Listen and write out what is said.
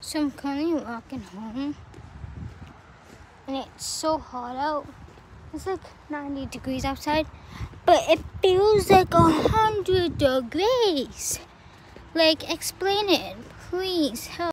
So I'm currently walking home, and it's so hot out. It's like 90 degrees outside, but it feels like 100 degrees. Like, explain it, please help.